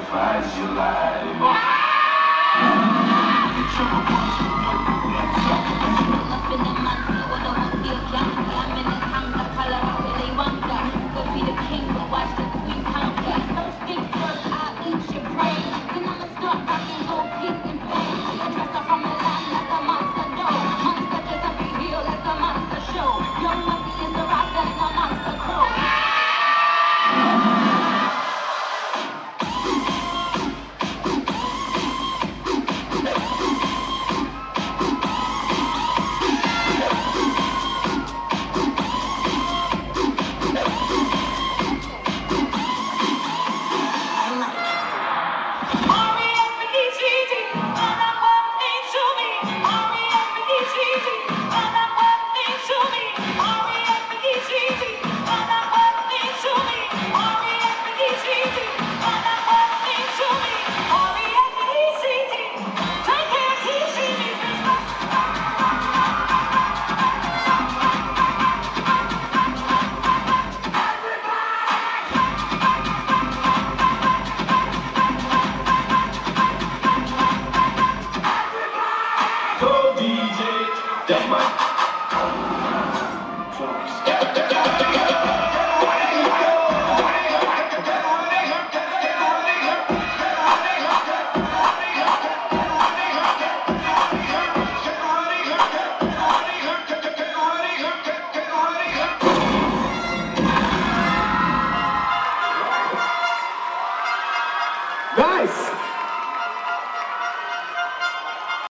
satisfies your life. Up in the monster, what I want to gangster. I'm in the tanga, color of Willy Wonka. Could be the king, but watch the queen conquer. First things first, I'll eat your brain. Then I'ma start rocking gold teeth and pain. I dress up from Milan like a monster dough. Monster dress up your heel like a monster show. Young Muffy is the roster and a monster crow. That's my nice.